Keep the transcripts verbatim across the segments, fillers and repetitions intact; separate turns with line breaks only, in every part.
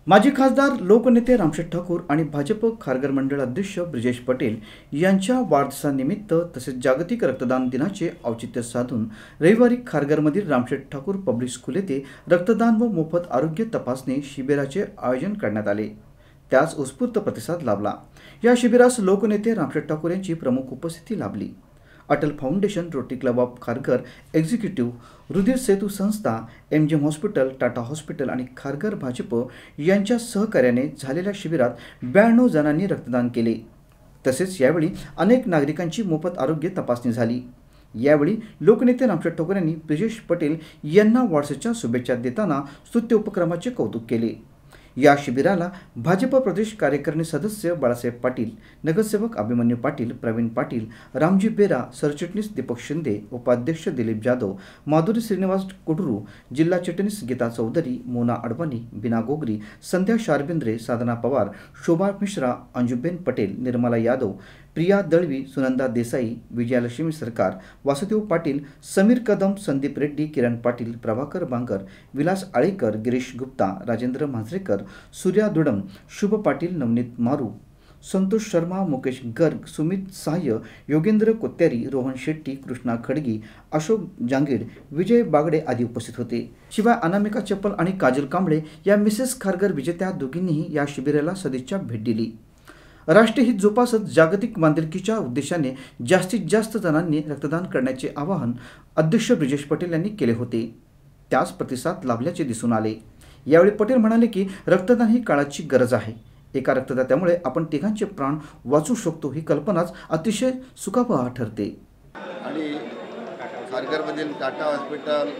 माजी खासदार लोकनेते रामशेठ ठाकूर आणि भाजप खारघर मंडळ अध्यक्ष ब्रिजेश पटेल यांच्या वाढदिवसानिमित्त तसेच जागतिक रक्तदान दिनाचे औचित्य साधून रविवारी खारघरमधील रामशेठ ठाकूर पब्लिक स्कूल येथे रक्तदान व मोफत आरोग्य तपासणी शिबिराचे आयोजन करण्यात आले। त्यास उत्स्फूर्त प्रतिसाद लाभला। या शिबिरास लोकनेते रामशेठ ठाकूर यांची प्रमुख उपस्थिती लाभली। Atal foundation, Rotary Club of Kharghar, executive, Rudhir Setu संस्था, M G M hospital, Tata hospital आणि खारघर भाजप यांच्या सहकार्याने झालेल्या शिबिरात ब्याण्णव जणांनी रक्तदान केले। तसेच यावेळी अनेक नागरिकांची मोफत आरोग्य तपासणी झाली। यावेळी लोकनेते रामशेठ ठाकूर यांनी ब्रिजेश पटेल यांना वाढदिवसाच्या शुभेच्छा देताना स्तुत्य उपक्रमाचे कौतुक केले। या शिबिराला भाजप प्रदेश कार्यकारिणी सदस्य बाळासाहेब पाटील, नगरसेवक अभिमन्यू पाटील, प्रवीण पाटील, रामजी बेरा, सरचिटणीस दीपक शिंदे, उपाध्यक्ष दिलीप जाधव, माधुरी श्रीनिवास कुडरू, जिल्हा चिटणीस गीता चौधरी, मोना अडवाणी, बिना गोगरी, संध्या शारबिंद्रे, साधना पवार, शोभा मिश्रा, अंजुबेन पटेल, निर्मला यादव, प्रिया दळवी, सुनंदा देसाई, विजयालक्ष्मी सरकार, वासुदेव पाटील, समीर कदम, संदीप रेड्डी, किरण पाटील, प्रभाकर बांगर, विलास आळेकर, गिरीश गुप्ता, राजेंद्र मांजरेकर, सूर्या दुडम, शुभ पाटील, नवनीत मारू, संतोष शर्मा, मुकेश गर्ग, सुमित सहाय, योगेंद्र कोत्यारी, रोहन शेट्टी, कृष्णा खडगी, अशोक जांगीड, विजय बागडे आदी उपस्थित होते। शिवाय अनामिका चप्पल आणि काजल कांबळे या मिसेस खारघर विजेत्या दोघींनीही या शिबिराला सदिच्छा भेट दिली। राष्ट्रीय हित जोपासत जागतिक बांधिलकीच्या उद्देशाने जास्तीत जास्त जणांनी रक्तदान करण्याचे आवाहन अध्यक्ष ब्रिजेश पटेल यांनी केले होते। त्यास प्रतिसाद लाभल्याचे दिसून आले। यावेळी पटेल म्हणाले की रक्तदान ही काळाची गरज आहे। एका रक्तदात्यामुळे आपण तिघांचे प्राण वाचू शकतो ही कल्पनाच अतिशय सुखावह ठरते।
आणि खारघरमधील Tata hospital,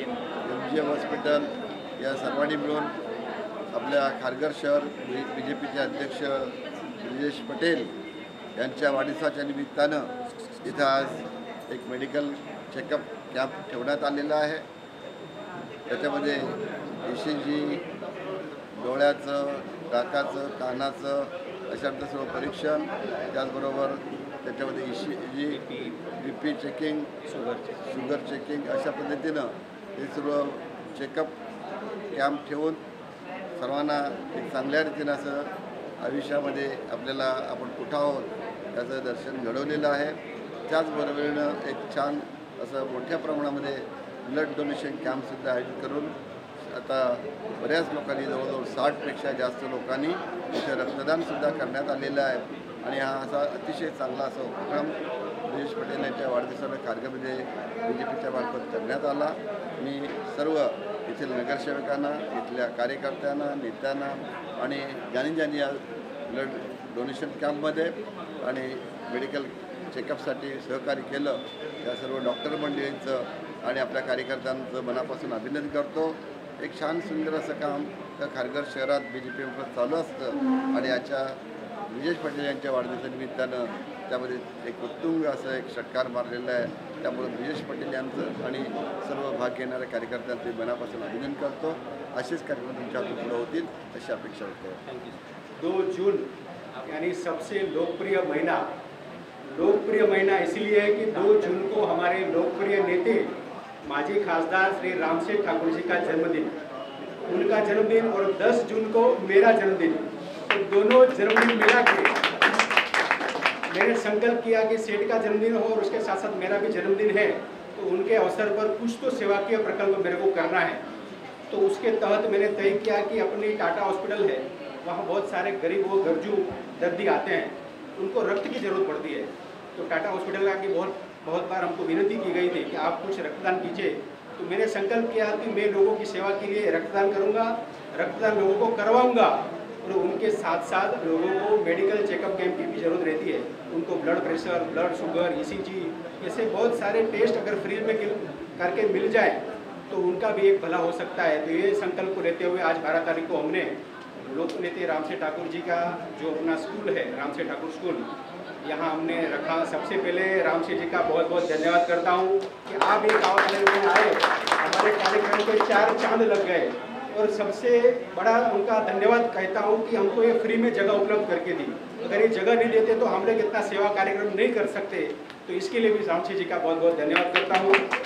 M G M hospital या सर्वांनी मिळून आपल्या खारघर शहर बी जे पीचे अध्यक्ष ब्रिजेश पटेल यांच्या वाढदिवसाच्या निमित्तानं इथं आज एक मेडिकल चेकअप कॅम्प ठेवण्यात आलेला आहे। त्याच्यामध्ये ई सी जी, डोळ्याचं, नाकाचं, कानाचं अशा सर्व परीक्षण, त्याचबरोबर त्याच्यामध्ये E C G, B P checking, sugar sugar checking अशा पद्धतीनं हे सर्व चेकअप कॅम्प ठेवून सर्वांना एक चांगल्या रीतीनं असं आयुष्यामध्ये आपल्याला आपण कुठं आहोत त्याचं दर्शन घडवलेलं आहे। त्याचबरोबरीनं एक छान असं मोठ्या प्रमाणामध्ये ब्लड डोनेशन कॅम्पसुद्धा आयोजित करून आता बऱ्याच लोकांनी जवळजवळ साठपेक्षा जास्त लोकांनी इथे रक्तदानसुद्धा करण्यात आलेलं आहे। आणि हा असा अतिशय चांगला असा उपक्रम ब्रिजेश पटेल यांच्या वाढदिवसाला खारघरमध्ये बी जे पीच्या मार्फत करण्यात आला। मी सर्व येथील नगरसेवकांना, इथल्या कार्यकर्त्यांना, नेत्यांना आणि ज्यांनी ज्यांनी या ब्लड डोनेशन कॅम्पमध्ये आणि मेडिकल चेकअपसाठी सहकार्य केलं त्या सर्व डॉक्टर मंडळींचं आणि आपल्या कार्यकर्त्यांचं मनापासून अभिनंदन करतो। एक छान सुंदर असं काम त्या खारघर शहरात बी जे पीमार्फत चालू असतं आणि याच्या ब्रिजेश पटेल यांच्या वाढदिवसानिमित्तानं त्यामध्ये एक उत्तुंग असं एक षटकार मारलेला आहे। त्यामुळे ब्रिजेश पटेल यांचं आणि सर्व भाग घेणाऱ्या कार्यकर्त्यांचे मनापासून अभिनंदन करतो। असेच कार्यक्रम तुमच्या हातून पुढे होतील अशी अपेक्षा करतो।
दो जून यानी सबसे लोकप्रिय महीना लोकप्रिय महीना इसलिए है कि दो जून को हमारे लोकप्रिय नेते माजी खासदार श्री रामशेठ ठाकुर जी का जन्मदिन, उनका जन्मदिन और दस जून को मेरा जन्मदिन, तो दोनों जन्मदिन मिला के मैंने संकल्प किया कि सेठ का जन्मदिन हो और उसके साथ साथ मेरा भी जन्मदिन है, तो उनके अवसर पर कुछ तो सेवाकीय प्रकल्प मेरे को करना है। तो उसके तहत मैंने तय किया कि अपनी टाटा हॉस्पिटल है, वहाँ बहुत सारे गरीब व गरजू दर्दी आते हैं, उनको रक्त की ज़रूरत पड़ती है। तो टाटा हॉस्पिटल की बहुत बहुत बार हमको विनती की गई थी कि आप कुछ रक्तदान कीजिए। तो मैंने संकल्प किया कि मैं लोगों की सेवा के लिए रक्तदान करूँगा, रक्तदान लोगों को करवाऊँगा और उनके साथ साथ लोगों को मेडिकल चेकअप कैंप की भी ज़रूरत रहती है। उनको blood pressure, blood sugar, E C G ऐसे बहुत सारे टेस्ट अगर फ्री में करके मिल जाए तो उनका भी एक भला हो सकता है। तो ये संकल्प को लेते हुए आज बारह तारीख को हमने लोकनेते रामशेठ ठाकुर जी का जो अपना स्कूल है, रामशेठ ठाकुर स्कूल, यहाँ हमने रखा। सबसे पहले रामशेठ जी का बहुत बहुत धन्यवाद करता हूँ कि आप एक आवाज़ में आए, हमारे कार्यक्रम को चार चांद लग गए। और सबसे बड़ा उनका धन्यवाद कहता हूँ कि हमको ये फ्री में जगह उपलब्ध करके दी। अगर ये जगह नहीं देते तो हम लोग इतना सेवा कार्यक्रम नहीं कर सकते। तो इसके लिए भी रामशेठ जी का बहुत बहुत धन्यवाद करता हूँ।